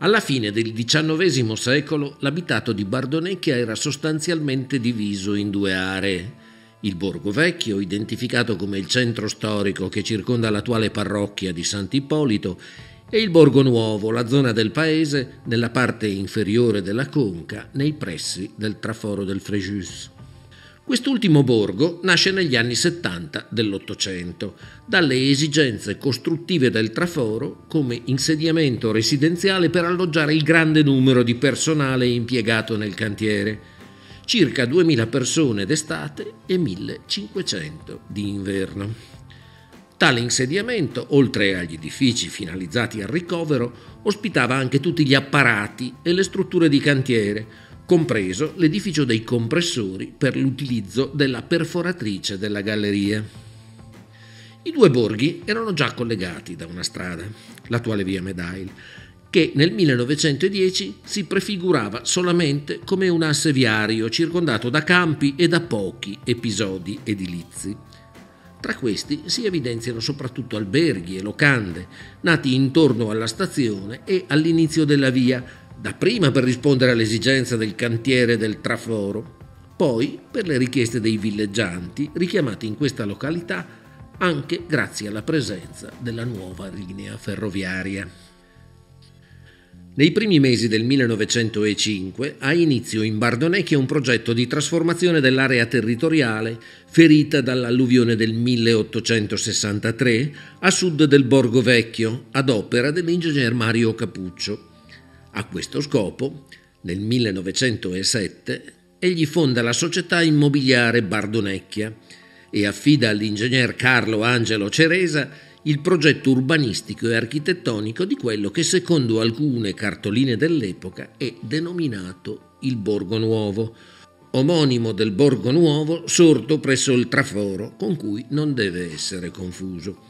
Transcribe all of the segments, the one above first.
Alla fine del XIX secolo l'abitato di Bardonecchia era sostanzialmente diviso in due aree. Il Borgo Vecchio, identificato come il centro storico che circonda l'attuale parrocchia di Sant'Ippolito, e il Borgo Nuovo, la zona del paese nella parte inferiore della conca, nei pressi del traforo del Frejus. Quest'ultimo borgo nasce negli anni 70 dell'Ottocento, dalle esigenze costruttive del traforo come insediamento residenziale per alloggiare il grande numero di personale impiegato nel cantiere, circa 2000 persone d'estate e 1500 di inverno. Tale insediamento, oltre agli edifici finalizzati al ricovero, ospitava anche tutti gli apparati e le strutture di cantiere, compreso l'edificio dei compressori per l'utilizzo della perforatrice della galleria. I due borghi erano già collegati da una strada, l'attuale via Medail, che nel 1910 si prefigurava solamente come un asse viario circondato da campi e da pochi episodi edilizi. Tra questi si evidenziano soprattutto alberghi e locande, nati intorno alla stazione e all'inizio della via, dapprima per rispondere all'esigenza del cantiere del traforo, poi per le richieste dei villeggianti richiamati in questa località anche grazie alla presenza della nuova linea ferroviaria. Nei primi mesi del 1905 ha inizio in Bardonecchia un progetto di trasformazione dell'area territoriale ferita dall'alluvione del 1863 a sud del Borgo Vecchio, ad opera dell'ingegner Mario Capuccio. A questo scopo, nel 1907, egli fonda la società immobiliare Bardonecchia e affida all'ingegner Carlo Angelo Ceresa il progetto urbanistico e architettonico di quello che, secondo alcune cartoline dell'epoca, è denominato il Borgo Nuovo, omonimo del Borgo Nuovo sorto presso il traforo, con cui non deve essere confuso.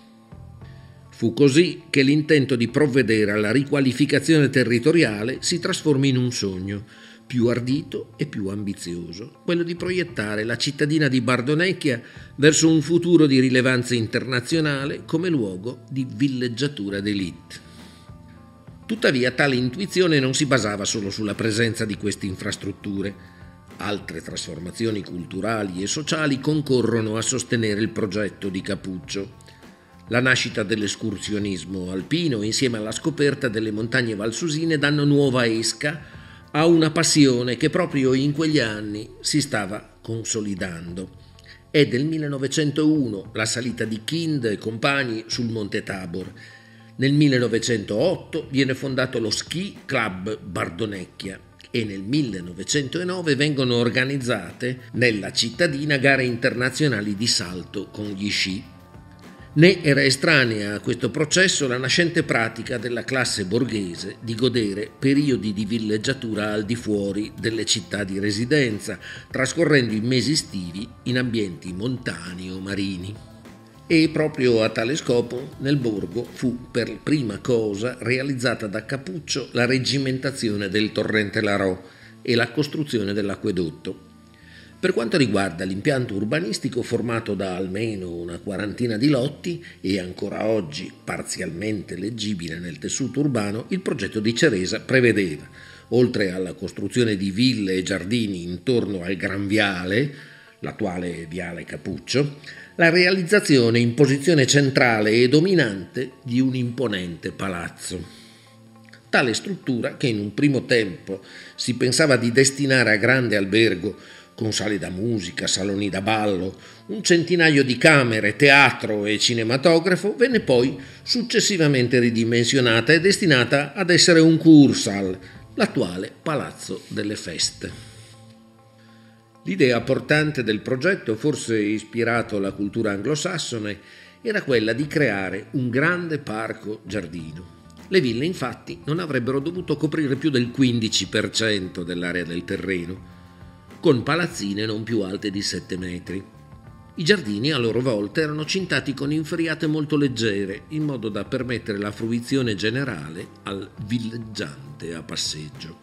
Fu così che l'intento di provvedere alla riqualificazione territoriale si trasforma in un sogno, più ardito e più ambizioso, quello di proiettare la cittadina di Bardonecchia verso un futuro di rilevanza internazionale come luogo di villeggiatura d'élite. Tuttavia tale intuizione non si basava solo sulla presenza di queste infrastrutture. Altre trasformazioni culturali e sociali concorrono a sostenere il progetto di Capuccio. La nascita dell'escursionismo alpino insieme alla scoperta delle montagne valsusine danno nuova esca a una passione che proprio in quegli anni si stava consolidando. È del 1901 la salita di Kind e compagni sul Monte Tabor. Nel 1908 viene fondato lo Ski Club Bardonecchia e nel 1909 vengono organizzate nella cittadina gare internazionali di salto con gli sci. Né era estranea a questo processo la nascente pratica della classe borghese di godere periodi di villeggiatura al di fuori delle città di residenza, trascorrendo i mesi estivi in ambienti montani o marini. E proprio a tale scopo nel borgo fu per prima cosa realizzata da Capuccio la reggimentazione del torrente Larò e la costruzione dell'acquedotto. Per quanto riguarda l'impianto urbanistico formato da almeno una quarantina di lotti e ancora oggi parzialmente leggibile nel tessuto urbano, il progetto di Ceresa prevedeva, oltre alla costruzione di ville e giardini intorno al Gran Viale, l'attuale Viale Capuccio, la realizzazione in posizione centrale e dominante di un imponente palazzo. Tale struttura, che in un primo tempo si pensava di destinare a grande albergo, con sale da musica, saloni da ballo, un centinaio di camere, teatro e cinematografo, venne poi successivamente ridimensionata e destinata ad essere un Kursaal, l'attuale Palazzo delle Feste. L'idea portante del progetto, forse ispirato alla cultura anglosassone, era quella di creare un grande parco giardino. Le ville, infatti, non avrebbero dovuto coprire più del 15% dell'area del terreno, con palazzine non più alte di 7 metri. I giardini, a loro volta, erano cintati con inferriate molto leggere, in modo da permettere la fruizione generale al villeggiante a passeggio.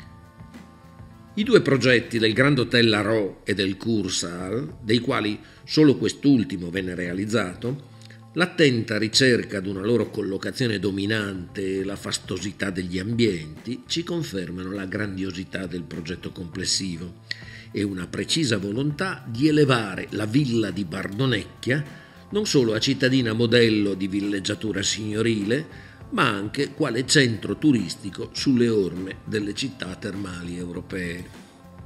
I due progetti del Grand Hotel Larò e del Kursaal, dei quali solo quest'ultimo venne realizzato, L'attenta ricerca di una loro collocazione dominante e la fastosità degli ambienti ci confermano la grandiosità del progetto complessivo e una precisa volontà di elevare la villa di Bardonecchia non solo a cittadina modello di villeggiatura signorile, ma anche quale centro turistico sulle orme delle città termali europee.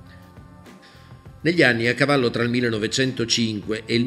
Negli anni a cavallo tra il 1905 e il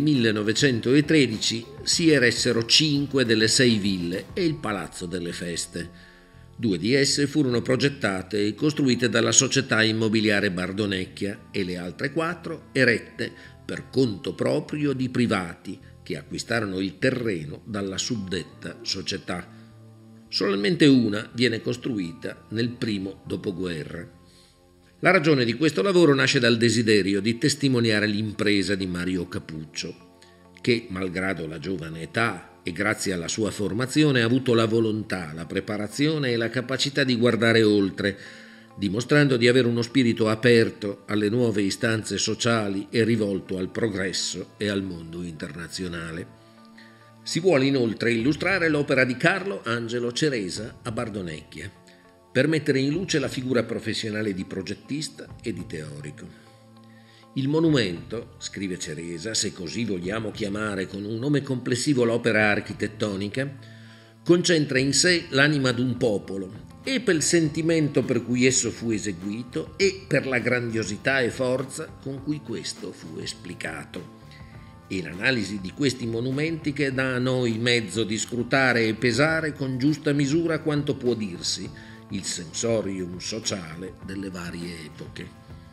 1913 si eressero 5 delle 6 ville e il Palazzo delle Feste. 2 di esse furono progettate e costruite dalla Società Immobiliare Bardonecchia e le altre 4 erette per conto proprio di privati che acquistarono il terreno dalla suddetta società. Solamente una viene costruita nel primo dopoguerra. La ragione di questo lavoro nasce dal desiderio di testimoniare l'impresa di Mario Capuccio, che, malgrado la giovane età e grazie alla sua formazione, ha avuto la volontà, la preparazione e la capacità di guardare oltre, dimostrando di avere uno spirito aperto alle nuove istanze sociali e rivolto al progresso e al mondo internazionale. Si vuole inoltre illustrare l'opera di Carlo Angelo Ceresa a Bardonecchia, per mettere in luce la figura professionale di progettista e di teorico. Il monumento, scrive Ceresa, se così vogliamo chiamare con un nome complessivo l'opera architettonica, concentra in sé l'anima d'un popolo e per il sentimento per cui esso fu eseguito e per la grandiosità e forza con cui questo fu esplicato. E l'analisi di questi monumenti che dà a noi mezzo di scrutare e pesare con giusta misura quanto può dirsi il sensorium sociale delle varie epoche.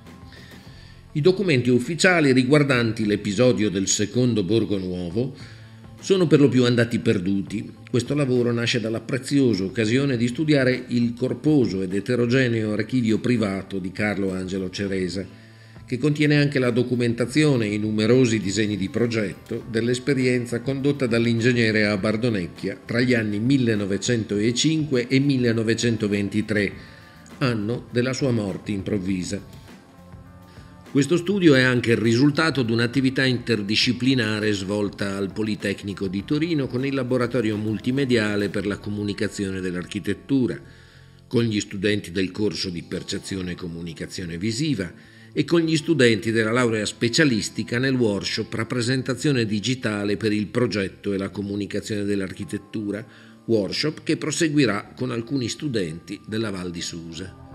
I documenti ufficiali riguardanti l'episodio del secondo Borgo Nuovo sono per lo più andati perduti. Questo lavoro nasce dalla preziosa occasione di studiare il corposo ed eterogeneo archivio privato di Carlo Angelo Ceresa, che contiene anche la documentazione e i numerosi disegni di progetto dell'esperienza condotta dall'ingegnere a Bardonecchia tra gli anni 1905 e 1923, anno della sua morte improvvisa. Questo studio è anche il risultato di un'attività interdisciplinare svolta al Politecnico di Torino con il laboratorio multimediale per la comunicazione dell'architettura, con gli studenti del corso di percezione e comunicazione visiva e con gli studenti della laurea specialistica nel workshop Rappresentazione digitale per il progetto e la comunicazione dell'architettura, workshop che proseguirà con alcuni studenti della Val di Susa.